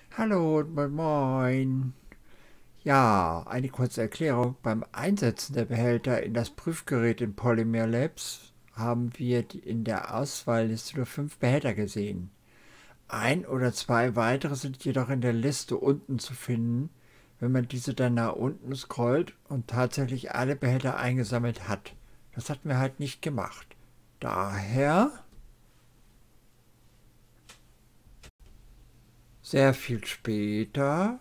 Hallo und moin moin. Ja, eine kurze Erklärung. Beim Einsetzen der Behälter in das Prüfgerät in Polymer Labs haben wir in der Auswahlliste nur 5 Behälter gesehen. Ein oder zwei weitere sind jedoch in der Liste unten zu finden, wenn man diese dann nach unten scrollt und tatsächlich alle Behälter eingesammelt hat. Das hatten wir halt nicht gemacht. Daher sehr viel später.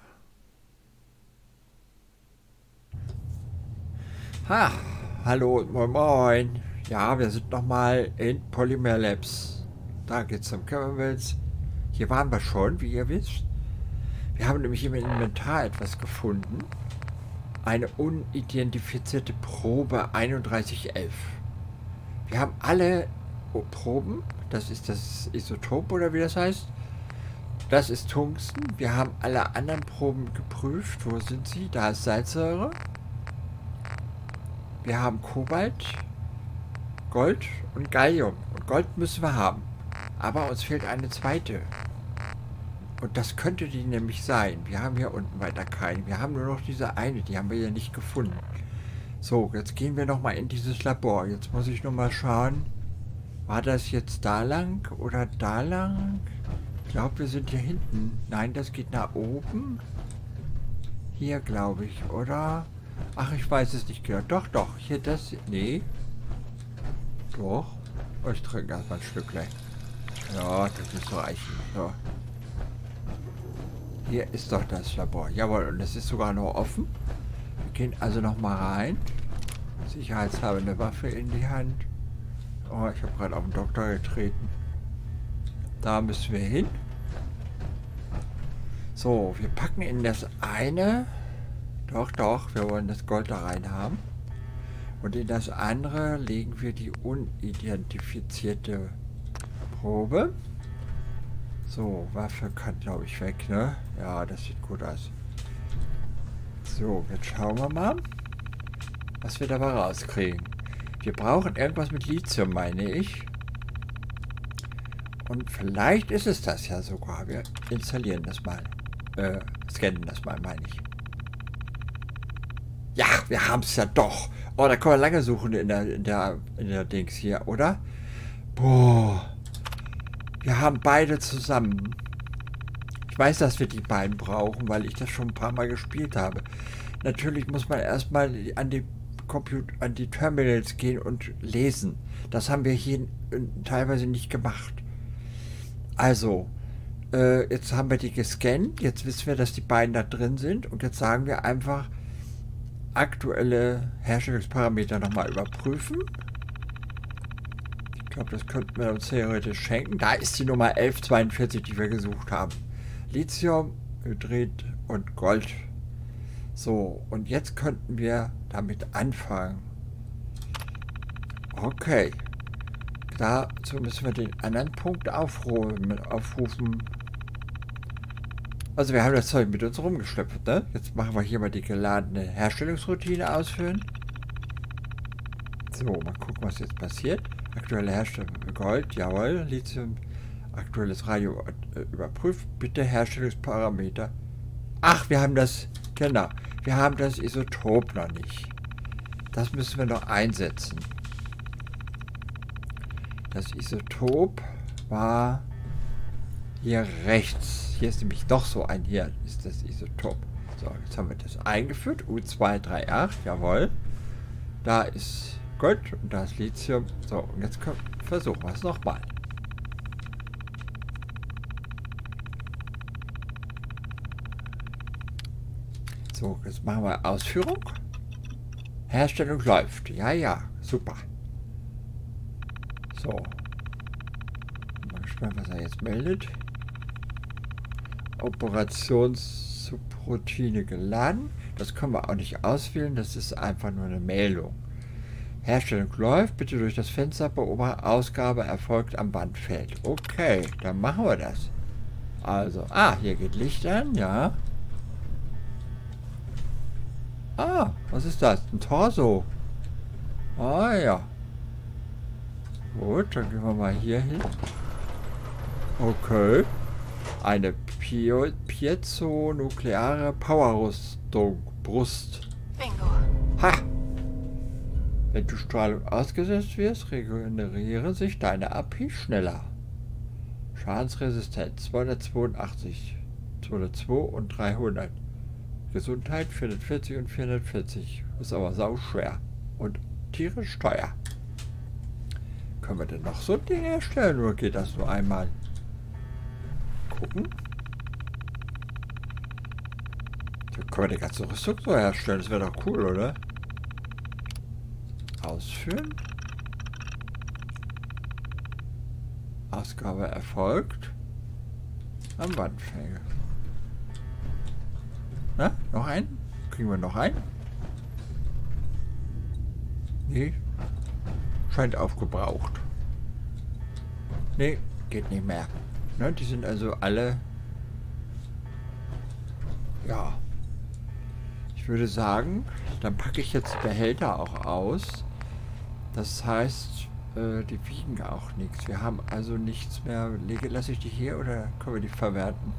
Ha, hallo und moin moin. Ja, wir sind nochmal in Polymer Labs. Da geht's um Chemicals. Hier waren wir schon, wie ihr wisst. Wir haben nämlich im Inventar etwas gefunden. Eine unidentifizierte Probe 3111. Wir haben alle Proben. Das ist das Isotop oder wie das heißt. Das ist Tungsten. Wir haben alle anderen Proben geprüft. Wo sind sie? Da ist Salzsäure. Wir haben Kobalt, Gold und Gallium. Und Gold müssen wir haben. Aber uns fehlt eine zweite. Und das könnte die nämlich sein. Wir haben hier unten weiter keine. Wir haben nur noch diese eine. Die haben wir ja nicht gefunden. So, jetzt gehen wir nochmal in dieses Labor. Jetzt muss ich nur mal schauen. War das jetzt da lang oder da lang? Ich glaube, wir sind hier hinten. Nein, das geht nach oben. Hier, glaube ich, oder? Ach, ich weiß es nicht genau. Doch, doch. Hier das... Nee. Doch. Oh, ich trinke erstmal ein Stücklein. Ja, das müsste reichen. So. Hier ist doch das Labor. Jawohl, und es ist sogar noch offen. Wir gehen also noch mal rein. Sicherheitshalber eine Waffe in die Hand. Oh, ich habe gerade auf den Doktor getreten. Da müssen wir hin. So, wir packen in das eine... Doch, doch, wir wollen das Gold da rein haben. Und in das andere legen wir die unidentifizierte Probe. So, Waffe kann, glaube ich, weg, ne? Ja, das sieht gut aus. So, jetzt schauen wir mal, was wir dabei rauskriegen. Wir brauchen irgendwas mit Lithium, meine ich. Und vielleicht ist es das ja sogar. Wir installieren das mal. Scannen das mal, meine ich. Ja, wir haben es ja doch. Oh, da können wir lange suchen in der Dings hier, oder? Boah. Wir haben beide zusammen. Ich weiß, dass wir die beiden brauchen, weil ich das schon ein paar Mal gespielt habe. Natürlich muss man erstmal an die Terminals gehen und lesen. Das haben wir hier teilweise nicht gemacht. Also, jetzt haben wir die gescannt. Jetzt wissen wir, dass die beiden da drin sind. Und jetzt sagen wir einfach, aktuelle Herstellungsparameter nochmal überprüfen. Ich glaube, das könnten wir uns theoretisch schenken. Da ist die Nummer 1142, die wir gesucht haben. Lithium, Hydrid und Gold. So, und jetzt könnten wir damit anfangen. Okay. Dazu müssen wir den anderen Punkt aufrufen. Also wir haben das Zeug mit uns rumgeschleppt, ne? Jetzt machen wir hier mal die geladene Herstellungsroutine ausführen. So, mal gucken, was jetzt passiert. Aktuelle Herstellung Gold, jawohl. Lithium, aktuelles Radio überprüft. Bitte Herstellungsparameter. Ach, wir haben das, genau. Wir haben das Isotop noch nicht. Das müssen wir noch einsetzen. Das Isotop war hier rechts. Hier ist nämlich doch so ein, hier ist das Isotop. So, jetzt haben wir das eingeführt. U238, jawohl. Da ist Gold und da ist Lithium. So, und jetzt versuchen wir es nochmal. So, jetzt machen wir Ausführung. Herstellung läuft. Ja, ja, super. So. Mal gespannt, was er jetzt meldet. Operationssubroutine geladen. Das können wir auch nicht auswählen. Das ist einfach nur eine Meldung. Herstellung läuft. Bitte durch das Fenster beobachten. Ausgabe erfolgt am Bandfeld. Okay, dann machen wir das. Also, hier geht Licht an, ja. Was ist das? Ein Torso. Ja. Gut, dann gehen wir mal hier hin. Okay. Eine Piezo nukleare Powerrüstung Brust. Bingo. Ha! Wenn du Strahlung ausgesetzt wirst, regenerieren sich deine AP schneller. Schadensresistenz 282, 202 und 300. Gesundheit 440 und 440. Ist aber sau schwer. Und tierisch teuer. Können wir denn noch so ein Ding herstellen oder geht das nur einmal? Gucken. Da können wir die ganze Rüstung so herstellen. Das wäre doch cool, oder? Ausführen. Ausgabe erfolgt. Am Wandfänger. Na, noch einen? Kriegen wir noch einen? Nee. Scheint aufgebraucht. Nee, geht nicht mehr. Ne, die sind also alle... Ja. Ich würde sagen, dann packe ich jetzt Behälter auch aus. Das heißt, die wiegen auch nichts. Wir haben also nichts mehr. Lasse ich die hier oder können wir die verwerten?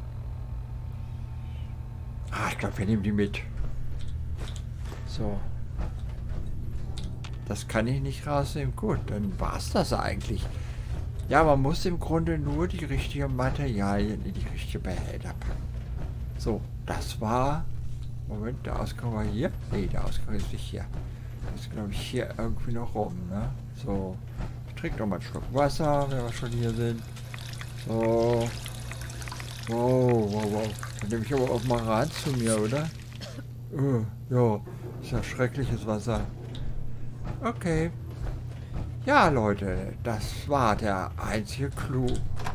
Ah, ich glaube, wir nehmen die mit. So. Das kann ich nicht rausnehmen. Gut, dann war es das eigentlich. Ja, man muss im Grunde nur die richtigen Materialien in die richtigen Behälter packen. So, das war... Moment, der Ausgang war hier? Nee, der Ausgang ist nicht hier. Das ist, glaube ich, hier irgendwie noch rum, ne? So. Ich trinke noch mal einen Schluck Wasser, wenn wir schon hier sind. So. Wow, wow, wow. Dann nehme ich aber auch mal ran zu mir, oder? Ja, ist ja schreckliches Wasser. Okay. Ja, Leute, das war der einzige Clou.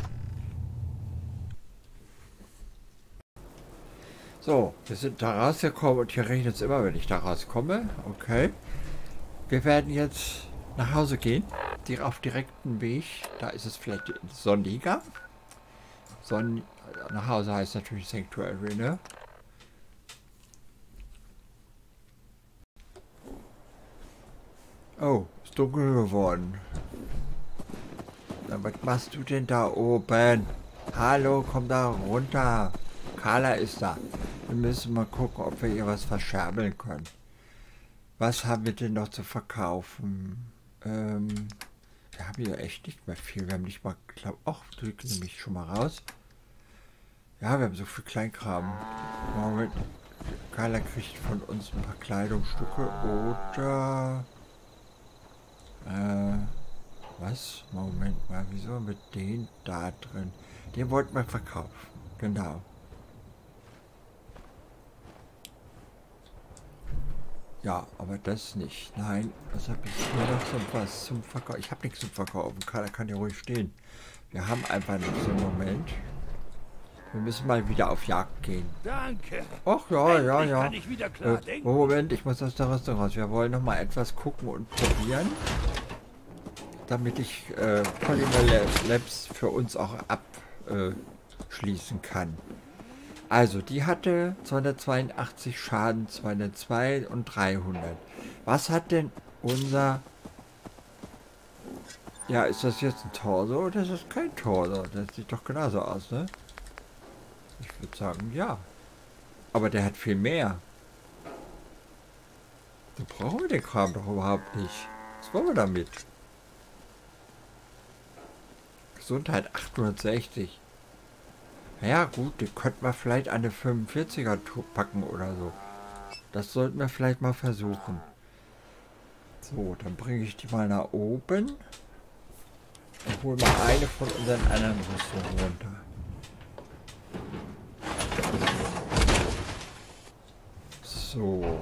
So, wir sind da rausgekommen und hier regnet es immer, wenn ich da rauskomme. Okay. Wir werden jetzt nach Hause gehen. Auf direkten Weg. Da ist es vielleicht sonniger. Nach Hause heißt natürlich Sanctuary, ne? Oh, ist dunkel geworden. Na, was machst du denn da oben? Hallo, komm da runter. Carla ist da. Wir müssen mal gucken, ob wir ihr was verscherbeln können. Was haben wir denn noch zu verkaufen? Wir haben hier echt nicht mehr viel. Wir haben nicht mal, ach, drücken Sie mich schon mal raus. Ja, wir haben so viel Kleinkram. Moment. Carla kriegt von uns ein paar Kleidungsstücke oder... was? Moment mal, wieso haben wir den da drin? Den wollten wir verkaufen. Genau. Ja, aber das nicht. Nein, was habe ich hier noch so was zum Verkaufen? Ich habe nichts zum Verkaufen. Carla kann ja ruhig stehen. Wir haben einfach nichts im Moment. Wir müssen mal wieder auf Jagd gehen. Danke. Ach ja, ja, ja. Kann ich wieder klar denken. Moment, ich muss aus der Rüstung raus. Wir wollen noch mal etwas gucken und probieren, damit ich Polymer Labs für uns auch abschließen kann. Also, die hatte 282 Schaden, 202 und 300. Was hat denn unser... Ja, ist das jetzt ein Torso oder ist das kein Torso? Das sieht doch genauso aus, ne? Ich würde sagen, ja. Aber der hat viel mehr. Da brauchen wir den Kram doch überhaupt nicht. Was wollen wir damit? Gesundheit 860. Ja gut, die könnten wir vielleicht an eine 45er packen oder so. Das sollten wir vielleicht mal versuchen. So, dann bringe ich die mal nach oben. Und hole mal eine von unseren anderen Rüstungen runter. So.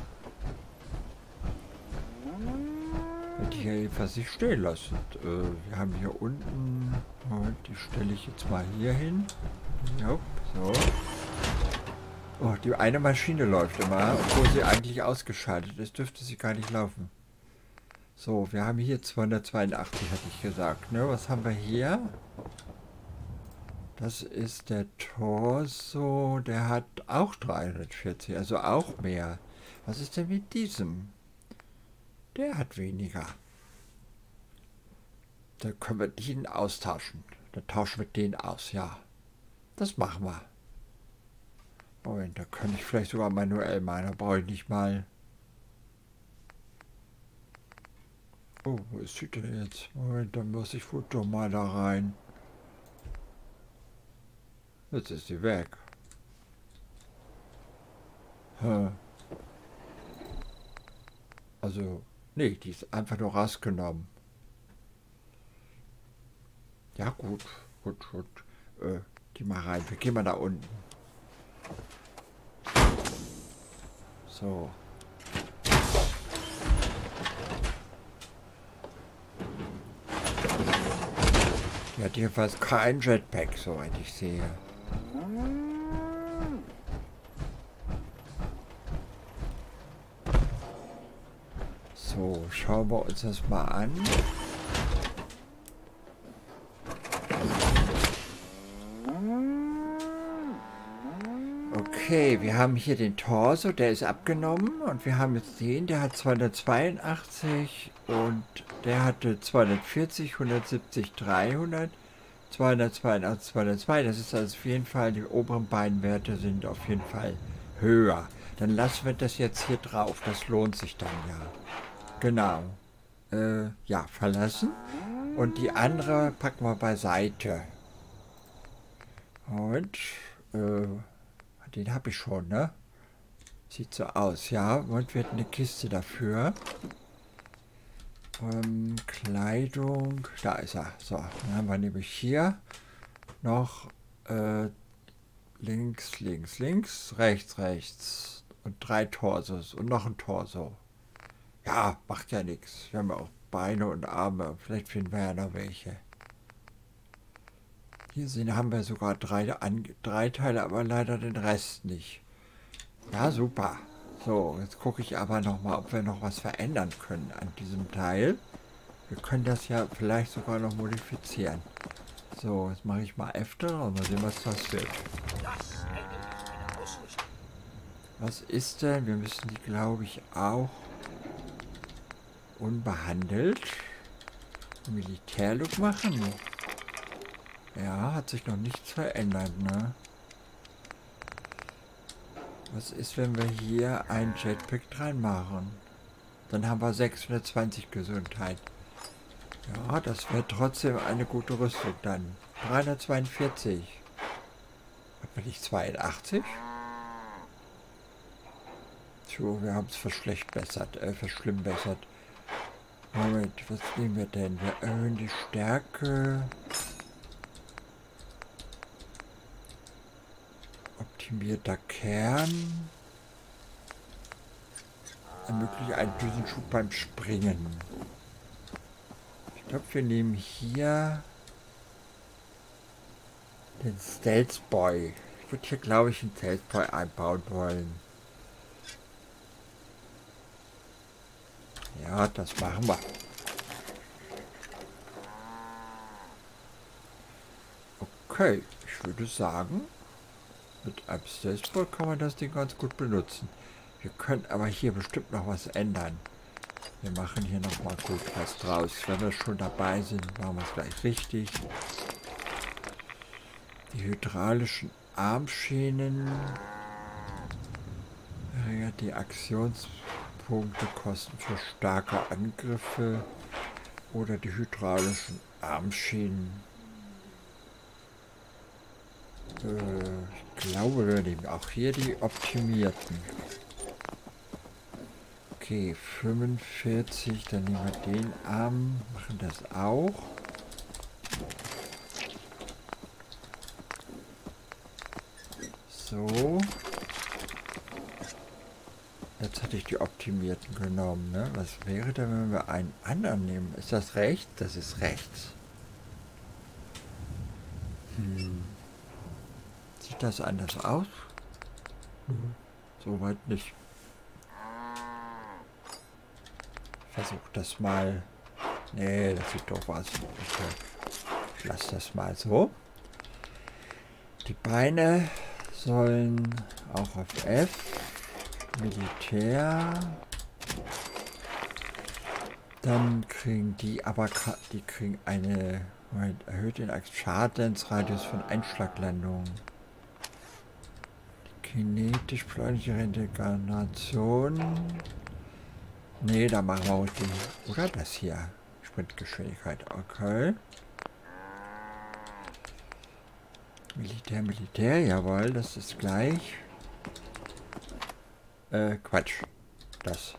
Die hier jedenfalls nicht stehen lassen. Wir haben hier unten... Moment, die stelle ich jetzt mal hier hin. Ja, so. Oh, die eine Maschine läuft immer, obwohl sie eigentlich ausgeschaltet ist. Dürfte sie gar nicht laufen. So, wir haben hier 282, hatte ich gesagt. Ne? Was haben wir hier? Das ist der Torso. Der hat auch 340, also auch mehr. Was ist denn mit diesem? Der hat weniger. Da können wir den austauschen. Dann tauschen wir den aus, ja. Das machen wir. Moment, da kann ich vielleicht sogar manuell machen. Da brauche ich nicht mal... Oh, wo ist sie denn jetzt? Moment, dann muss ich wohl doch mal da rein. Jetzt ist sie weg. Hä? Also, nee, die ist einfach nur rausgenommen. Ja, gut, gut. Die mal rein. Wir gehen mal da unten. So. Die hat jedenfalls kein Jetpack, soweit ich sehe. So, schauen wir uns das mal an. Okay, wir haben hier den Torso, der ist abgenommen. Und wir haben jetzt den, der hat 282 und der hatte 240, 170, 300, 282, 202. Das ist also auf jeden Fall, die oberen beiden Werte sind auf jeden Fall höher. Dann lassen wir das jetzt hier drauf, das lohnt sich dann ja. Genau. Ja, verlassen. Und die andere packen wir beiseite. Und, den habe ich schon, ne? Sieht so aus, ja. Und wird eine Kiste dafür. Kleidung, da ist er. So, dann haben wir nämlich hier noch links, rechts. Und 3 Torsos und noch ein Torso. Ja, macht ja nichts. Wir haben ja auch Beine und Arme. Vielleicht finden wir ja noch welche. Hier haben wir sogar 3 Teile, aber leider den Rest nicht. Ja, super. So, jetzt gucke ich aber nochmal, ob wir noch was verändern können an diesem Teil. Wir können das ja vielleicht sogar noch modifizieren. So, jetzt mache ich mal F-Drin und mal sehen, was das wird. Was ist denn? Wir müssen die, glaube ich, auch unbehandelt Militärlook machen. Ja, hat sich noch nichts verändert, ne? Was ist, wenn wir hier ein Jetpack dran machen? Dann haben wir 620 Gesundheit. Ja, das wäre trotzdem eine gute Rüstung dann. 342. Hat man nicht 82? So, wir haben es verschlimmbessert. Moment, was nehmen wir denn? Wir erhöhen die Stärke. Optimierter Kern. Ermöglicht einen Düsenschub beim Springen. Ich glaube, wir nehmen hier den Stealth Boy. Ich würde hier, glaube ich, einen Stealth Boy einbauen wollen. Ja, das machen wir. Okay, ich würde sagen, mit einem Stealth Boy kann man das Ding ganz gut benutzen. Wir können aber hier bestimmt noch was ändern. Wir machen hier noch mal gut was draus. Wenn wir schon dabei sind, machen wir es gleich richtig. Die hydraulischen Armschienen. Die Aktionspunkte kosten für starke Angriffe. Oder die hydraulischen Armschienen. Ich glaube, wir nehmen auch hier die optimierten. Okay, 45, dann nehmen wir den Arm, machen das auch. So. Jetzt hatte ich die optimierten genommen, ne? Was wäre denn, wenn wir einen anderen nehmen? Ist das rechts? Das ist rechts. Sieht das anders aus? Soweit nicht. Versuch das mal. Nee, das sieht doch was. Ich lasse das mal so. Die Beine sollen auch auf F. Militär. Dann kriegen die aber eine erhöht den Schadensradius von Einschlaglandungen. Die Kinetisch beschleunigte Regeneration. Nee, da machen wir auch die. Oder das hier. Sprintgeschwindigkeit. Okay. Militär, jawohl, das ist gleich. Quatsch. Das.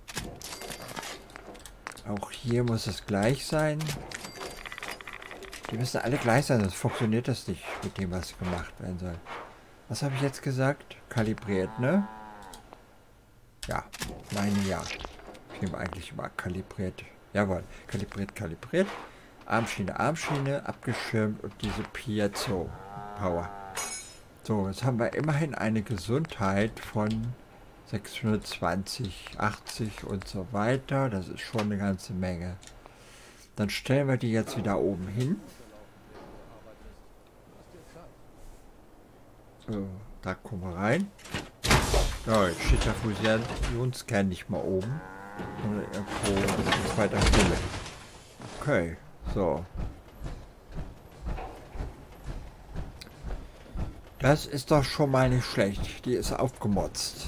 Auch hier muss es gleich sein. Die müssen alle gleich sein, sonst funktioniert das nicht mit dem, was gemacht werden soll. Was habe ich jetzt gesagt? Kalibriert, ne? Ja, meine ja. Ich nehme eigentlich immer kalibriert. Jawohl, kalibriert. Armschiene, abgeschirmt und diese Piezo Power. So, jetzt haben wir immerhin eine Gesundheit von 620, 80 und so weiter. Das ist schon eine ganze Menge. Dann stellen wir die jetzt wieder oben hin. So, da kommen wir rein. So, jetzt steht der Fusionskern nicht mal oben, sondern irgendwo an zweiter Stelle. Okay, so. Das ist doch schon mal nicht schlecht. Die ist aufgemotzt.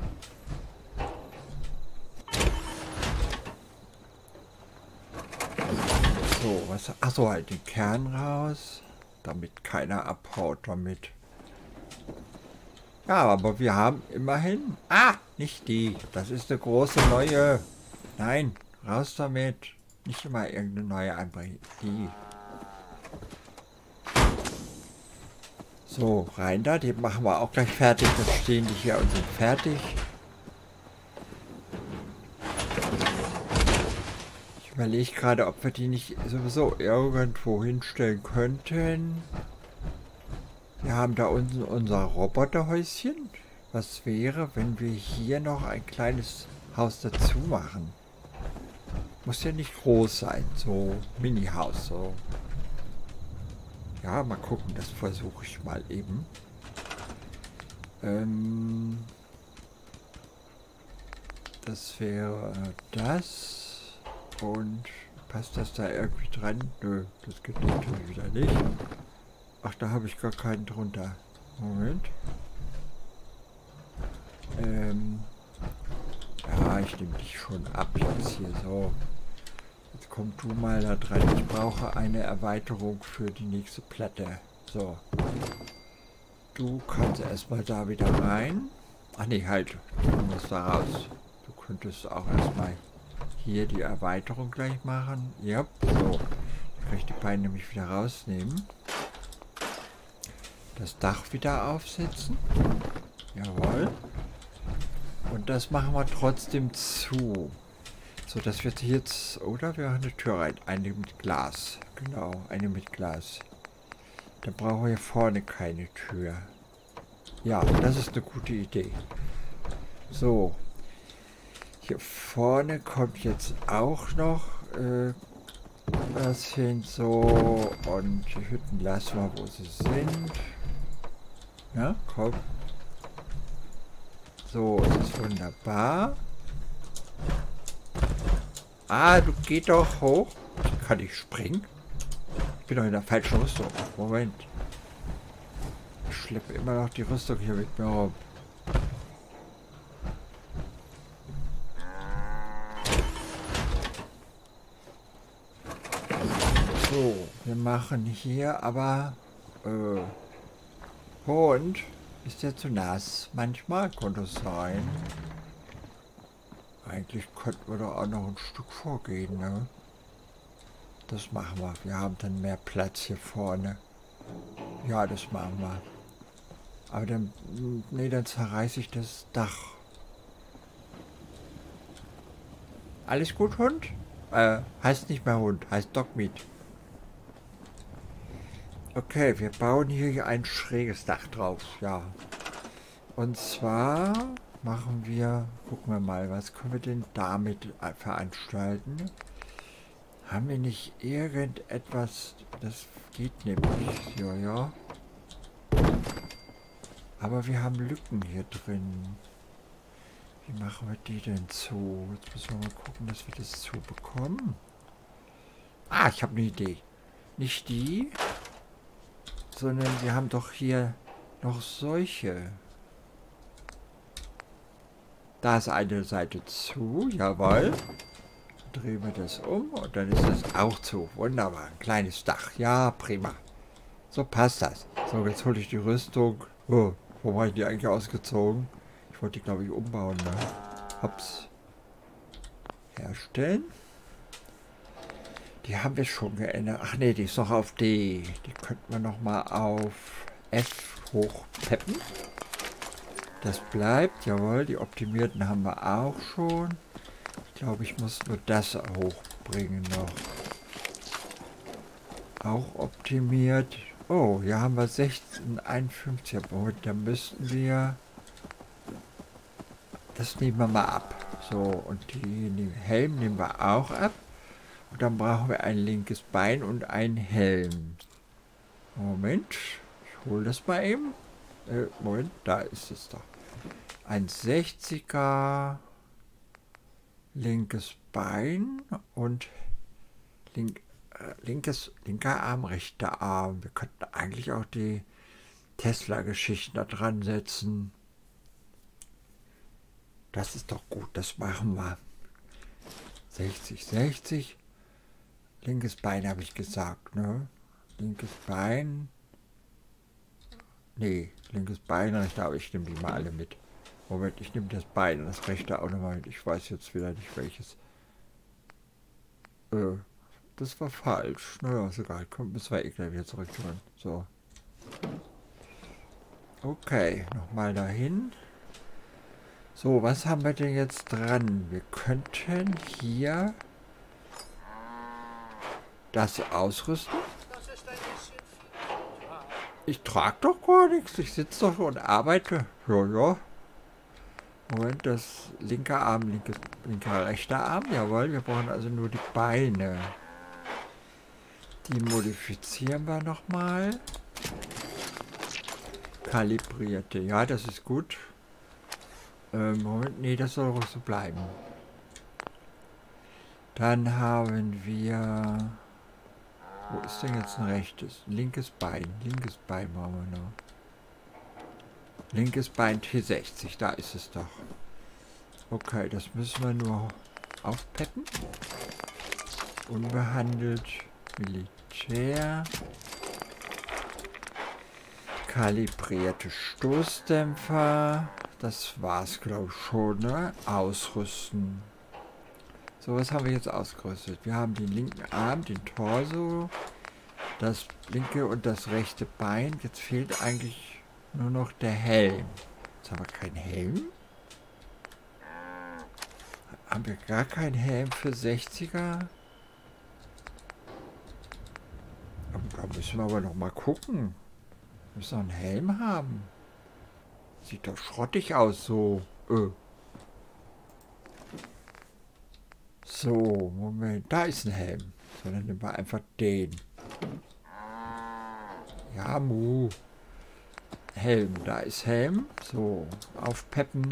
So, was? Achso, halt den Kern raus, damit keiner abhaut damit. Ja, aber wir haben immerhin... Ah, nicht die. Das ist eine große neue. Nein, raus damit. Nicht immer irgendeine neue einbringen. Die. So, rein da. Die machen wir auch gleich fertig. Dann stehen die hier und sind fertig. Ich überlege gerade, ob wir die nicht sowieso irgendwo hinstellen könnten. Wir haben da unten unser Roboterhäuschen. Was wäre, wenn wir hier noch ein kleines Haus dazu machen? Muss ja nicht groß sein, so Mini-Haus, so. Ja, mal gucken, das versuche ich mal eben. Das wäre das. Und passt das da irgendwie dran? Nö, das geht natürlich wieder nicht. Ach, da habe ich gar keinen drunter. Moment. Ja, ich nehme dich schon ab jetzt hier so. Jetzt komm du mal da dran. Ich brauche eine Erweiterung für die nächste Platte. So. Du kannst erstmal da wieder rein. Ach nee, halt. Du musst da raus. Du könntest auch erstmal hier die Erweiterung gleich machen. Ja, so. Dann kann ich die beiden nämlich wieder rausnehmen. Das Dach wieder aufsetzen. Jawohl. Und das machen wir trotzdem zu. So, das wird jetzt... Oder wir haben eine Tür rein. Eine mit Glas. Genau, eine mit Glas. Dann brauchen wir hier vorne keine Tür. Ja, das ist eine gute Idee. So. Hier vorne kommt jetzt auch noch was hin. So. Und die Hütten lassen wir, wo sie sind. Ja, komm. So, das ist wunderbar. Ah, du geh doch hoch. Kann ich springen? Ich bin doch in der falschen Rüstung. Moment. Ich schleppe immer noch die Rüstung hier mit mir rum. So, wir machen hier aber... Und ist der zu nass? Manchmal könnte es sein. Eigentlich könnten wir doch auch noch ein Stück vorgehen, ne? Das machen wir. Wir haben dann mehr Platz hier vorne. Ja, das machen wir. Aber dann... Nee, dann zerreiße ich das Dach. Alles gut, Hund? Heißt nicht mehr Hund, heißt Dogmeat. Okay, wir bauen hier ein schräges Dach drauf, ja. Und zwar machen wir, gucken wir mal, was können wir denn damit veranstalten? Haben wir nicht irgendetwas, das geht nämlich, ja. Aber wir haben Lücken hier drin. Wie machen wir die denn zu? Jetzt müssen wir mal gucken, dass wir das zu bekommen. Ah, ich habe eine Idee. Nicht die, sondern wir haben doch hier noch solche. Da ist eine Seite zu, jawohl. Drehen wir das um und dann ist das auch zu. Wunderbar, ein kleines Dach. Ja, prima. So passt das. So, jetzt hole ich die Rüstung. Oh, wo war ich die eigentlich ausgezogen? Ich wollte die, glaube ich, umbauen, ne? Hops. Herstellen. Die haben wir schon geändert. Ach nee, die ist noch auf D. Die könnten wir noch mal auf F hochpeppen. Das bleibt, jawohl. Die optimierten haben wir auch schon. Ich glaube, ich muss nur das hochbringen noch. Auch optimiert. Oh, hier haben wir 1651. Da müssten wir... Das nehmen wir mal ab. So, und den Helm nehmen wir auch ab. Und dann brauchen wir ein linkes Bein und einen Helm. Moment, ich hole das mal eben. Moment, da ist es doch. Ein 60er linkes Bein und linker Arm, rechter Arm. Wir könnten eigentlich auch die Tesla-Geschichten da dran setzen. Das ist doch gut, das machen wir. 60, 60. Linkes Bein habe ich gesagt, ne? Linkes Bein. Nee, linkes Bein, rechter, aber ich nehme die mal alle mit. Moment, ich nehme das Bein und das rechte auch nochmal mit. Ich weiß jetzt wieder nicht welches. Das war falsch. Naja, ist egal. Komm, müssen wir eh gleich wieder zurück tun. So. Okay, nochmal dahin. So, was haben wir denn jetzt dran? Wir könnten hier das ausrüsten. Ich trage doch gar nichts. Ich sitze doch und arbeite. Ja, ja. Moment, das linke Arm, linker, rechter Arm. Jawohl, wir brauchen also nur die Beine. Die modifizieren wir nochmal. Kalibrierte. Ja, das ist gut. Moment, nee, das soll auch so bleiben. Dann haben wir... Wo ist denn jetzt ein rechtes? Linkes Bein. Linkes Bein machen wir noch. Linkes Bein T60, da ist es doch. Okay, das müssen wir nur aufpeppen. Unbehandelt. Militär. Kalibrierte Stoßdämpfer. Das war's, glaube ich, schon, ne? Ausrüsten. So, was haben wir jetzt ausgerüstet? Wir haben den linken Arm, den Torso, das linke und das rechte Bein. Jetzt fehlt eigentlich nur noch der Helm. Jetzt haben wir keinen Helm. Haben wir gar keinen Helm für 60er? Da müssen wir aber noch mal gucken. Wir müssen noch einen Helm haben. Sieht doch schrottig aus, so. So, Moment. Da ist ein Helm. So, dann nehmen wir einfach den. Ja, Mu. Helm. Da ist Helm. So, aufpeppen.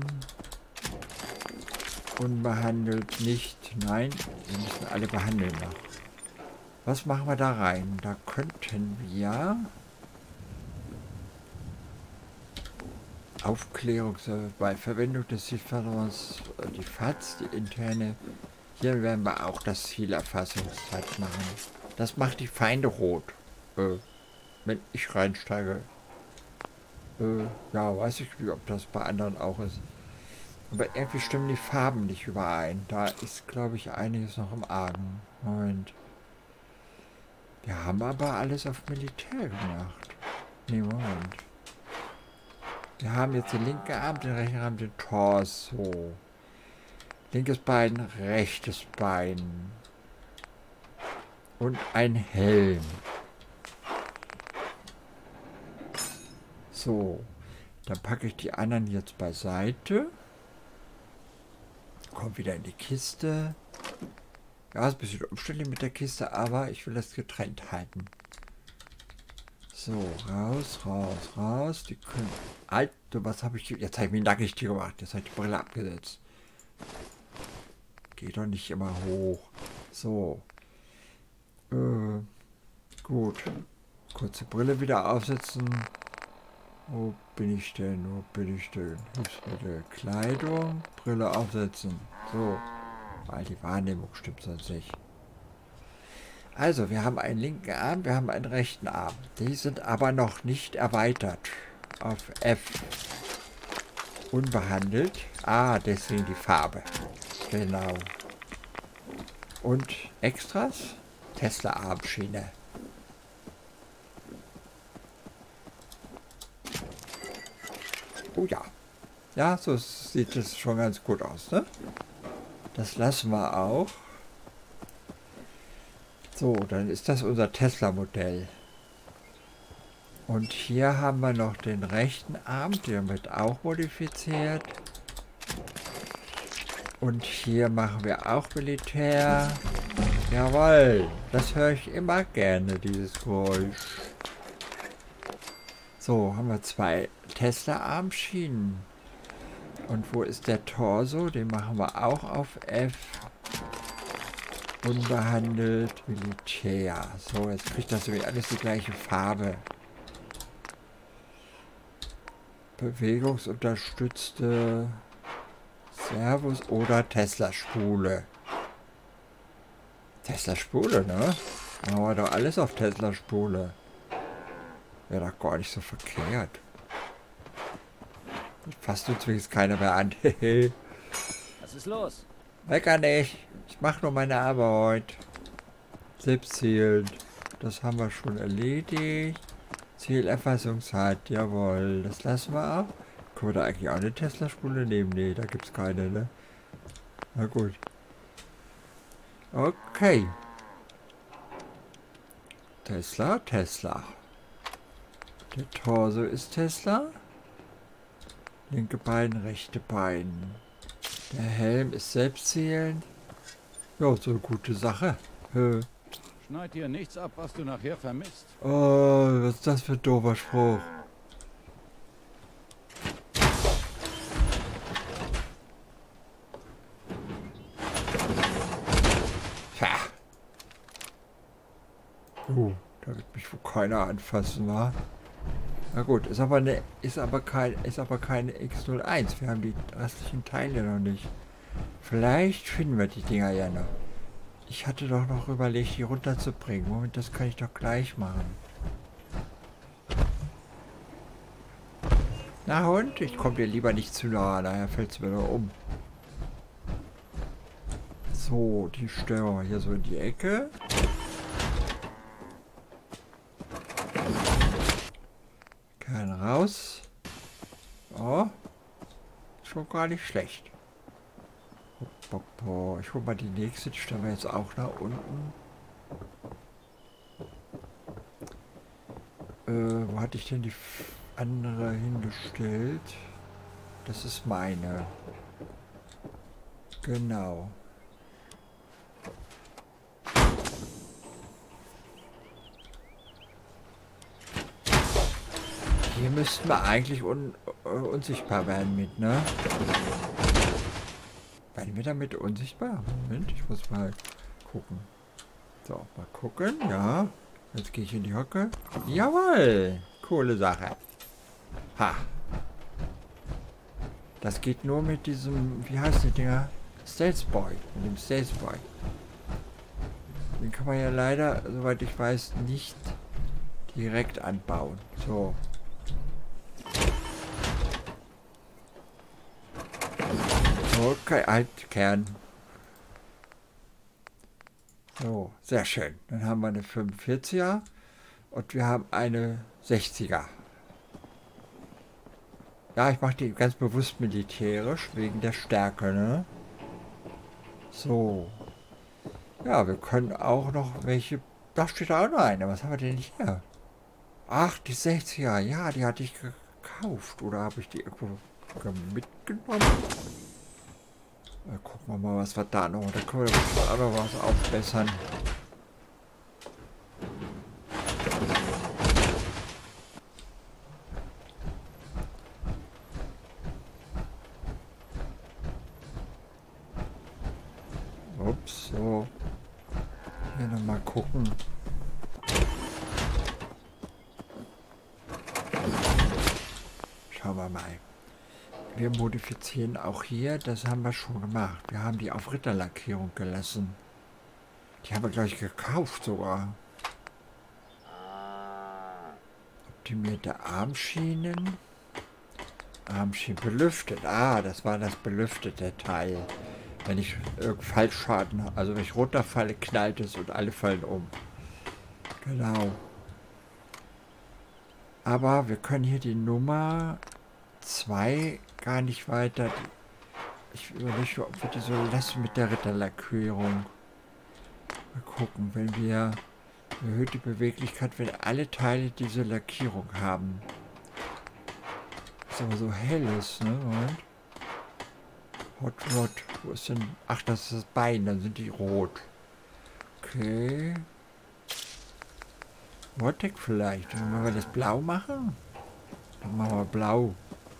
Unbehandelt nicht. Nein, wir müssen alle behandeln noch. Was machen wir da rein? Da könnten wir... Aufklärung bei Verwendung des Zielverlorens, die FAZ, die interne. Hier werden wir auch das Zielerfassungszeit machen. Das macht die Feinde rot. Wenn ich reinsteige. Ja, weiß ich nicht, ob das bei anderen auch ist. Aber irgendwie stimmen die Farben nicht überein. Da ist, glaube ich, einiges noch im Argen. Moment. Wir haben aber alles auf Militär gemacht. Nee, Moment. Wir haben jetzt den linken Arm, den rechten Arm, den Torso. Linkes Bein, rechtes Bein. Und ein Helm. So. Dann packe ich die anderen jetzt beiseite. Kommt wieder in die Kiste. Ja, ist ein bisschen umständlich mit der Kiste, aber ich will das getrennt halten. So, raus, raus, raus. Die können... Alter, was habe ich... Jetzt habe ich mich nackig gemacht. Jetzt habe ich die Brille abgesetzt. Geht doch nicht immer hoch. So. Gut. Kurze Brille wieder aufsetzen. Wo bin ich denn? Wo bin ich denn? Hilfsmittel, Kleidung, Brille aufsetzen. So. Weil die Wahrnehmung stimmt sonst nicht. Also, wir haben einen linken Arm, wir haben einen rechten Arm. Die sind aber noch nicht erweitert. Auf F. Unbehandelt. Ah, deswegen die Farbe. Genau. Und Extras? Tesla-Armschiene. Oh ja. Ja, so sieht es schon ganz gut aus, ne? Das lassen wir auch. So, dann ist das unser Tesla-Modell. Und hier haben wir noch den rechten Arm, der wird auch modifiziert. Und hier machen wir auch Militär. Jawohl, das höre ich immer gerne, dieses Geräusch. So, haben wir zwei Tesla-Armschienen. Und wo ist der Torso? Den machen wir auch auf F. Unbehandelt, Militär. So, jetzt kriegt das nämlich alles die gleiche Farbe. Bewegungsunterstützte Servus oder Tesla-Spule. Tesla-Spule, ne? Machen wir doch alles auf Tesla-Spule. Wäre doch gar nicht so verkehrt. Fasst uns wenigstens keiner mehr an. Was ist los? Wecker nicht. Ich mache nur meine Arbeit. Selbstzielend. Das haben wir schon erledigt. Zielerfassungszeit. Jawohl. Das lassen wir auch. Können wir da eigentlich auch eine Tesla-Spule nehmen? Nee, da gibt es keine, ne? Na gut. Okay. Tesla, Tesla. Der Torso ist Tesla. Linke Bein, rechte Bein. Der Helm ist selbstzielend. Ja, so eine gute Sache. Schneid dir nichts ab, was du nachher vermisst. Oh, was ist das für ein doofer Spruch? Tja. Da wird mich wohl keiner anfassen, wa? Na gut, ist aber keine X01. Wir haben die restlichen Teile noch nicht. Vielleicht finden wir die Dinger ja noch. Ich hatte doch noch überlegt, die runterzubringen. Moment, das kann ich doch gleich machen. Na Hund, ich komme dir lieber nicht zu nahe, daher fällt es mir nur um. So, die stellen wir hier so in die Ecke. Kein raus. Oh, schon gar nicht schlecht. Ich hole mal die nächste, die stellen wir jetzt auch nach unten. Wo hatte ich denn die andere hingestellt? Das ist meine. Genau. Hier müssten wir eigentlich unsichtbar werden mit, ne? Werden wir damit unsichtbar? Moment, ich muss mal gucken. So, mal gucken, ja. Jetzt gehe ich in die Hocke. Jawohl! Coole Sache. Ha! Das geht nur mit diesem, wie heißt der Dinger? Stealth Boy. Mit dem Stealth Boy. Den kann man ja leider, soweit ich weiß, nicht direkt anbauen. So. Okay, Altkern. So, sehr schön. Dann haben wir eine 45er und wir haben eine 60er. Ja, ich mache die ganz bewusst militärisch, wegen der Stärke, ne? So. Ja, wir können auch noch welche... Da steht auch noch eine. Was haben wir denn hier? Ach, die 60er. Ja, die hatte ich gekauft. Oder habe ich die irgendwo mitgenommen? Gucken wir mal, was wir da noch... Da können wir auch noch was aufbessern. Ups, so. Hier nochmal gucken. wir modifizieren auch hier, das haben wir schon gemacht. Wir haben die auf Ritterlackierung gelassen. Die haben wir gleich gekauft sogar. Optimierte Armschienen. Armschienen belüftet. Ah, das war das belüftete Teil. Wenn ich Fallschaden habe, also wenn ich runterfalle, knallt es und alle fallen um. Genau. Aber wir können hier die Nummer 2 gar nicht weiter. Ich überlege, ob wir die so lassen mit der Ritterlackierung. Mal gucken, wenn wir erhöhte Beweglichkeit, wenn alle Teile diese Lackierung haben. Das aber so hell ist, ne? Moment. Hot Rod. Wo ist denn? Ach, das ist das Bein, dann sind die rot. Okay. Vortex vielleicht. Dann wollen wir das blau machen? Dann machen wir blau.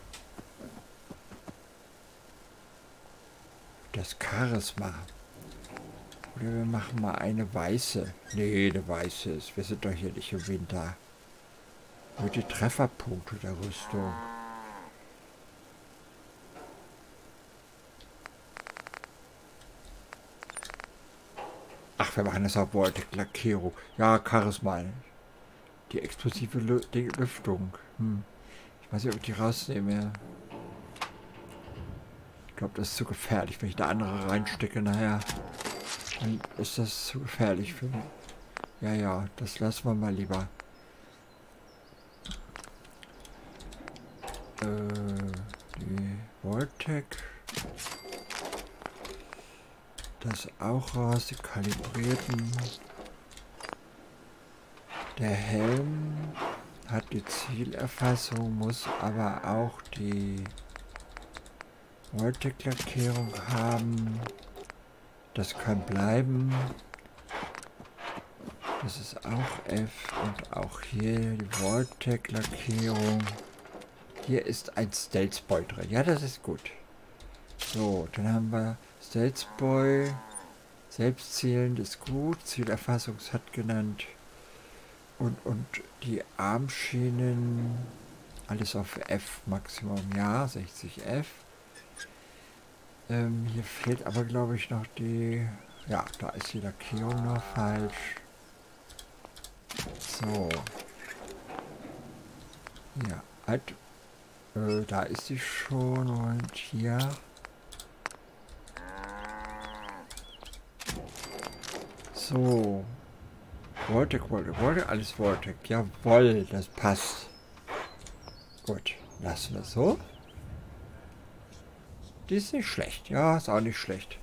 Das Charisma. Oder wir machen mal eine weiße. Nee, eine weiße ist. Wir sind doch hier nicht im Winter. Nur die Trefferpunkte der Rüstung. Ach, wir machen das auf Vortex-Lackierung. Ja, Charisma. Die explosive Lüftung. Ich weiß nicht, ob ich die rausnehme. Ich glaube, das ist zu gefährlich. Wenn ich da andere reinstecke nachher, dann ist das zu gefährlich für mich. Ja, ja, das lassen wir mal lieber. Die Vortex. Das auch raus, die kalibrierten. Der Helm hat die Zielerfassung, muss aber auch die Vortex-Lackierung haben. Das kann bleiben. Das ist auch F und auch hier die Vortex-Lackierung. Hier ist ein Stealth Boy drin. Ja, das ist gut. So, dann haben wir Stealth Boy. Selbstzielend ist gut. Zielerfassung hat genannt. Und die Armschienen. Alles auf F Maximum. Ja, 60F. Hier fehlt aber, glaube ich, noch die... Ja, da ist die Lackierung noch falsch. So. Ja, halt. Da ist sie schon. Und hier. So. Vortex, alles Vortex. Jawohl, das passt. Gut, lassen wir es so. Die ist nicht schlecht. Ja, ist auch nicht schlecht.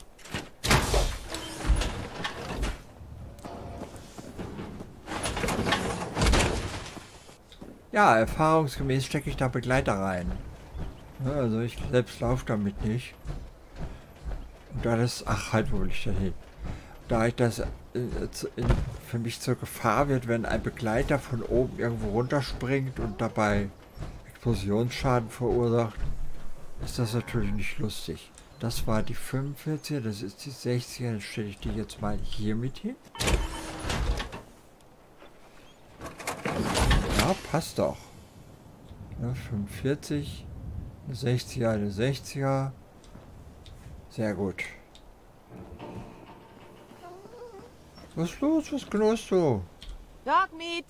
Ja, erfahrungsgemäß stecke ich da Begleiter rein. Ja, also ich selbst laufe damit nicht. Und da das... Ach, halt, wo will ich denn hin? Da ich das für mich zur Gefahr wird, wenn ein Begleiter von oben irgendwo runterspringt und dabei Explosionsschaden verursacht, ist das natürlich nicht lustig. Das war die 45er, das ist die 60er, dann stelle ich die jetzt mal hier mit hin. Ja, passt doch. Ja, 45, eine 60er, eine 60er. Sehr gut. Was ist los? Was knurrst du? Dogmeat!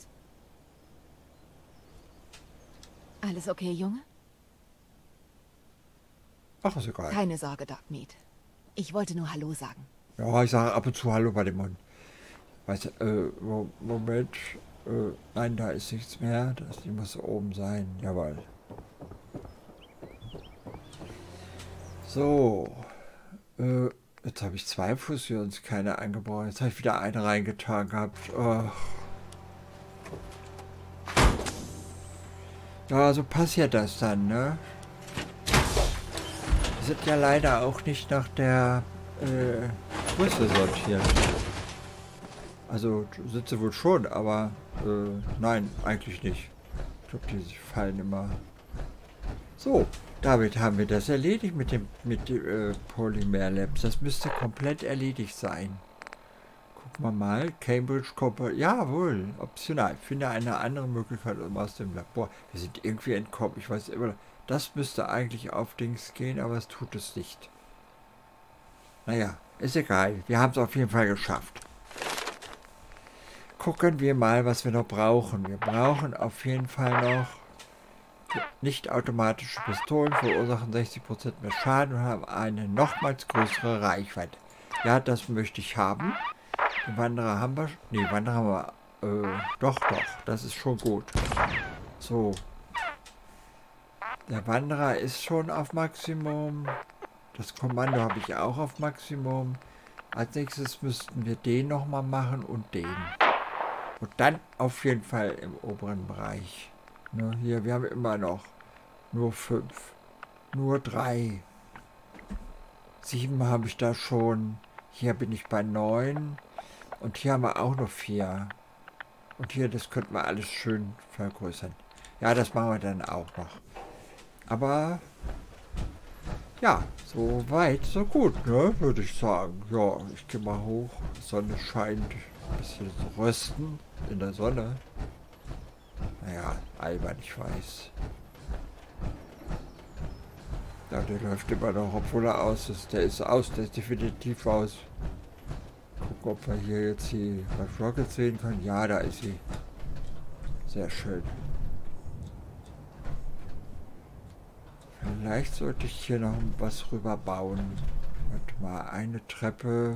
Alles okay, Junge? Ach, ist egal. Keine Sorge, Dogmeat. Ich wollte nur Hallo sagen. Ja, ich sage ab und zu Hallo bei dem Hund. Weißt du, Moment. Nein, da ist nichts mehr. Die muss oben sein. Jawohl. So. Jetzt habe ich 2 Fusionskerne eingebaut. Jetzt habe ich wieder eine reingetan gehabt. Oh. Ja, so passiert das dann, ne? Die sind ja leider auch nicht nach der Größe sortiert. Also sind sie wohl schon, aber nein, eigentlich nicht. Ich glaube, die fallen immer. So, damit haben wir das erledigt mit dem Polymer Labs. Das müsste komplett erledigt sein. Gucken wir mal. Cambridge Corporation. Jawohl, optional. Finde eine andere Möglichkeit, um aus dem Labor. Wir sind irgendwie entkommen. Ich weiß immer. Das müsste eigentlich auf Dings gehen, aber es tut es nicht. Naja, ist egal. Wir haben es auf jeden Fall geschafft. Gucken wir mal, was wir noch brauchen. Wir brauchen auf jeden Fall noch nicht automatische Pistolen, verursachen 60% mehr Schaden und haben eine nochmals größere Reichweite. Ja, das möchte ich haben. Den Wanderer haben wir... Nee, Wanderer haben wir... doch, das ist schon gut. So. Der Wanderer ist schon auf Maximum. Das Kommando habe ich auch auf Maximum. Als nächstes müssten wir den nochmal machen und den. Und dann auf jeden Fall im oberen Bereich. Ne, hier, wir haben immer noch nur 5. Nur 3. 7 habe ich da schon. Hier bin ich bei 9. Und hier haben wir auch noch 4. Und hier, das könnten wir alles schön vergrößern. Ja, das machen wir dann auch noch. Aber, ja, so weit, so gut, ne, würde ich sagen. Ja, ich gehe mal hoch. Die Sonne scheint ein bisschen zu rösten in der Sonne. Naja, albern, ich weiß. Ja, der läuft immer noch, obwohl er aus ist. Der ist definitiv aus. Gucken, ob wir hier jetzt die Rocket sehen können. Ja, da ist sie. Sehr schön. Vielleicht sollte ich hier noch was rüber bauen. Warte mal, eine Treppe.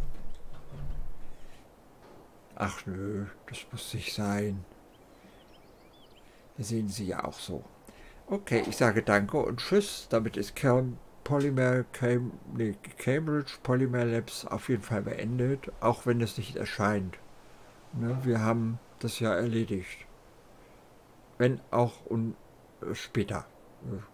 Ach nö, das muss nicht sein. Wir sehen sie ja auch so. Okay, ich sage danke und tschüss. Damit ist Cambridge Polymer Labs auf jeden Fall beendet, auch wenn es nicht erscheint. Ne, wir haben das ja erledigt. Wenn auch später.